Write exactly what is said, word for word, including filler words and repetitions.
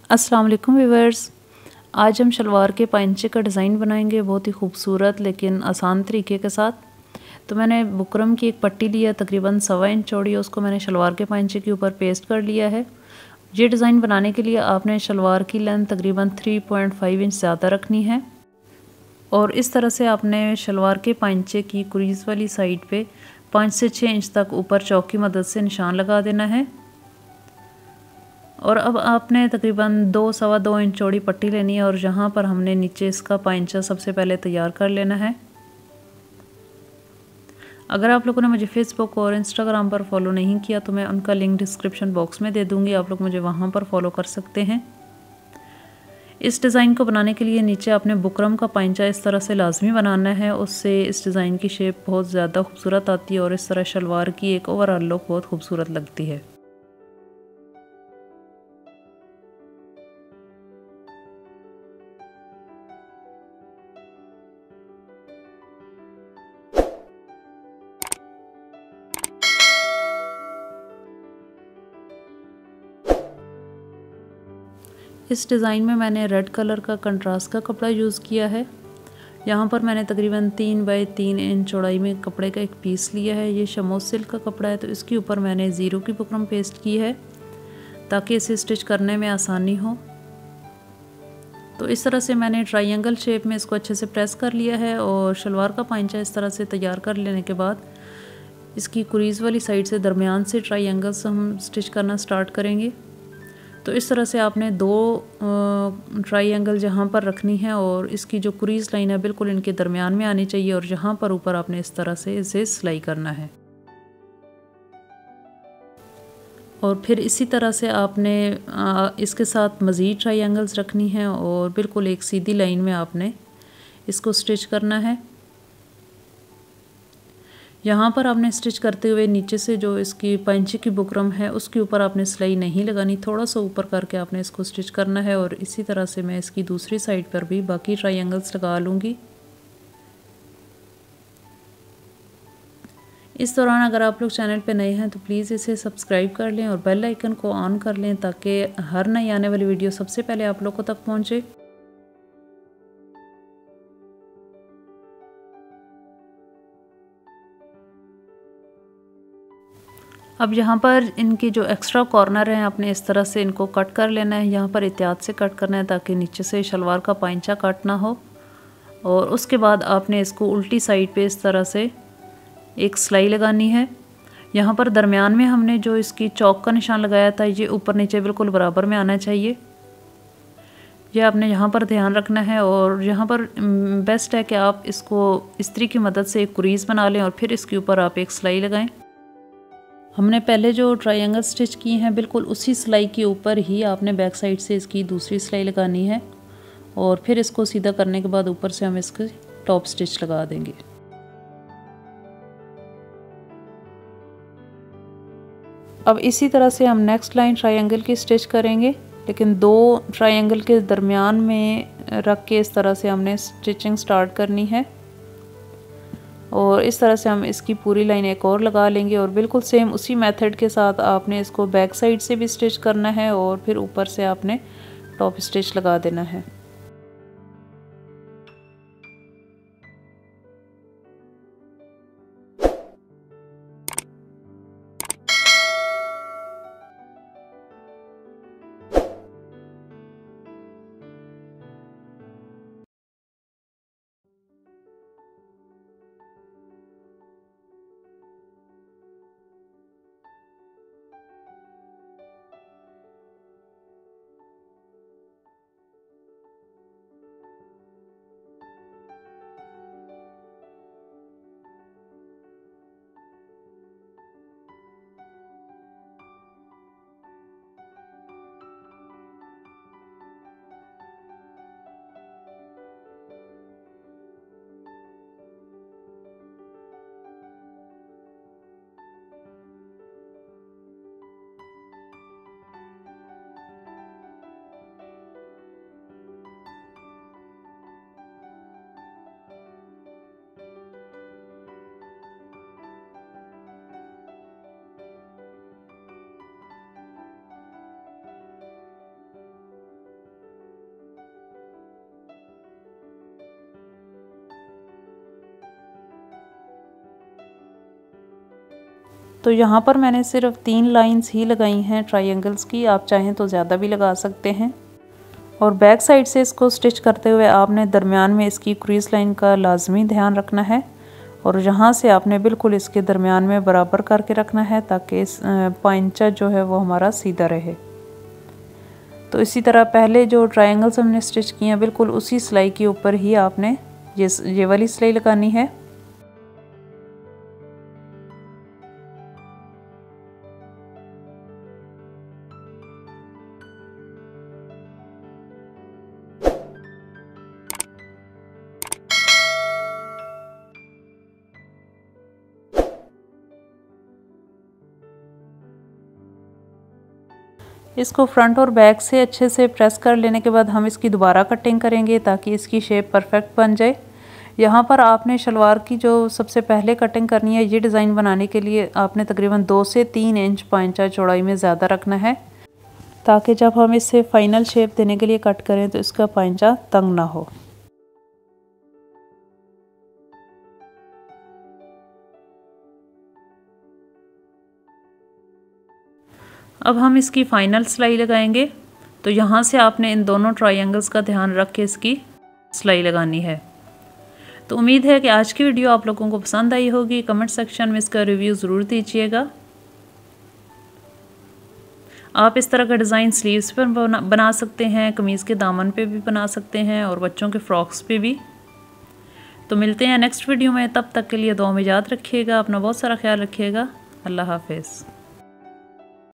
अस्सलाम वालेकुम व्यूअर्स। आज हम शलवार के पाइंचे का डिज़ाइन बनाएंगे बहुत ही खूबसूरत लेकिन आसान तरीके के साथ। तो मैंने बुकरम की एक पट्टी लिया तकरीबन सवा इंच चौड़ी, उसको मैंने शलवार के पाइंचे के ऊपर पेस्ट कर लिया है। ये डिज़ाइन बनाने के लिए आपने शलवार की लेंथ तकरीबन थ्री पॉइंट फाइव इंच ज़्यादा रखनी है और इस तरह से आपने शलवार के पाइंचे की क्रीज़ वाली साइड पे पाँच से छः इंच तक ऊपर चौक की मदद से निशान लगा देना है। और अब आपने तकरीबन दो सवा दो इंच चौड़ी पट्टी लेनी है और जहाँ पर हमने नीचे इसका पाइंचा सबसे पहले तैयार कर लेना है। अगर आप लोगों ने मुझे फेसबुक और इंस्टाग्राम पर फॉलो नहीं किया तो मैं उनका लिंक डिस्क्रिप्शन बॉक्स में दे दूँगी, आप लोग मुझे वहाँ पर फॉलो कर सकते हैं। इस डिज़ाइन को बनाने के लिए नीचे आपने बुकरम का पाइंचा इस तरह से लाजमी बनाना है, उससे इस डिज़ाइन की शेप बहुत ज़्यादा खूबसूरत आती है और इस तरह शलवार की एक ओवरऑल लुक बहुत खूबसूरत लगती है। इस डिज़ाइन में मैंने रेड कलर का कंट्रास्ट का कपड़ा यूज़ किया है। यहाँ पर मैंने तकरीबन तीन बाई तीन इंच चौड़ाई में कपड़े का एक पीस लिया है। ये शमोस सिल्क का कपड़ा है तो इसके ऊपर मैंने ज़ीरो की बुकरम पेस्ट की है ताकि इसे स्टिच करने में आसानी हो। तो इस तरह से मैंने ट्रायंगल शेप में इसको अच्छे से प्रेस कर लिया है और शलवार का पाइंचा इस तरह से तैयार कर लेने के बाद इसकी क्रीज़ वाली साइड से दरमियान से ट्रायंगल्स हम स्टिच करना स्टार्ट करेंगे। तो इस तरह से आपने दो ट्रायंगल जहाँ पर रखनी है और इसकी जो क्रीज़ लाइन है बिल्कुल इनके दरमियान में आनी चाहिए और जहाँ पर ऊपर आपने इस तरह से इसे सिलाई करना है। और फिर इसी तरह से आपने इसके साथ मज़ीद ट्रायंगल्स रखनी हैं और बिल्कुल एक सीधी लाइन में आपने इसको स्टिच करना है। यहाँ पर आपने स्टिच करते हुए नीचे से जो इसकी पाइंचे की बुकरम है उसके ऊपर आपने सिलाई नहीं लगानी, थोड़ा सा ऊपर करके आपने इसको स्टिच करना है और इसी तरह से मैं इसकी दूसरी साइड पर भी बाकी ट्रायंगल्स लगा लूँगी। इस दौरान अगर आप लोग चैनल पे नए हैं तो प्लीज़ इसे सब्सक्राइब कर लें और बेल आइकन को ऑन कर लें ताकि हर नई आने वाली वीडियो सबसे पहले आप लोगों तक पहुँचे। अब यहाँ पर इनके जो एक्स्ट्रा कॉर्नर हैं आपने इस तरह से इनको कट कर लेना है। यहाँ पर एहतियात से कट करना है ताकि नीचे से शलवार का पाइंचा कट ना हो। और उसके बाद आपने इसको उल्टी साइड पे इस तरह से एक सिलाई लगानी है। यहाँ पर दरमियान में हमने जो इसकी चौक का निशान लगाया था ये ऊपर नीचे बिल्कुल बराबर में आना चाहिए, ये आपने यहाँ पर ध्यान रखना है। और यहाँ पर बेस्ट है कि आप इसको इस्त्री की मदद से एक क्रीज़ बना लें और फिर इसके ऊपर आप एक सिलाई लगाएं। हमने पहले जो ट्रायंगल स्टिच की हैं बिल्कुल उसी सिलाई के ऊपर ही आपने बैक साइड से इसकी दूसरी सिलाई लगानी है और फिर इसको सीधा करने के बाद ऊपर से हम इसके टॉप स्टिच लगा देंगे। अब इसी तरह से हम नेक्स्ट लाइन ट्रायंगल की स्टिच करेंगे, लेकिन दो ट्रायंगल के दरमियान में रख के इस तरह से हमने स्टिचिंग स्टार्ट करनी है और इस तरह से हम इसकी पूरी लाइन एक और लगा लेंगे और बिल्कुल सेम उसी मेथड के साथ आपने इसको बैक साइड से भी स्टिच करना है और फिर ऊपर से आपने टॉप स्टिच लगा देना है। तो यहाँ पर मैंने सिर्फ तीन लाइंस ही लगाई हैं ट्रायंगल्स की, आप चाहें तो ज़्यादा भी लगा सकते हैं। और बैक साइड से इसको स्टिच करते हुए आपने दरमियान में इसकी क्रीज लाइन का लाजमी ध्यान रखना है और यहाँ से आपने बिल्कुल इसके दरमियान में बराबर करके रखना है ताकि इस पाइंचा जो है वो हमारा सीधा रहे। तो इसी तरह पहले जो ट्रायंगल्स हमने स्टिच किए हैं बिल्कुल उसी सिलाई के ऊपर ही आपने ये ये वाली सिलाई लगानी है। इसको फ्रंट और बैक से अच्छे से प्रेस कर लेने के बाद हम इसकी दोबारा कटिंग करेंगे ताकि इसकी शेप परफेक्ट बन जाए। यहाँ पर आपने शलवार की जो सबसे पहले कटिंग करनी है, ये डिज़ाइन बनाने के लिए आपने तकरीबन दो से तीन इंच पाइंचा चौड़ाई में ज़्यादा रखना है ताकि जब हम इसे फाइनल शेप देने के लिए कट करें तो इसका पाइंचा तंग ना हो। अब हम इसकी फ़ाइनल सिलाई लगाएंगे। तो यहाँ से आपने इन दोनों ट्रायंगल्स का ध्यान रख के इसकी सिलाई लगानी है। तो उम्मीद है कि आज की वीडियो आप लोगों को पसंद आई होगी। कमेंट सेक्शन में इसका रिव्यू ज़रूर दीजिएगा। आप इस तरह का डिज़ाइन स्लीव्स पर बना, बना सकते हैं, कमीज़ के दामन पे भी बना सकते हैं और बच्चों के फ्रॉक्स पे भी। तो मिलते हैं नेक्स्ट वीडियो में, तब तक के लिए दुआ में याद रखिएगा, अपना बहुत सारा ख्याल रखिएगा। अल्लाह हाफिज़।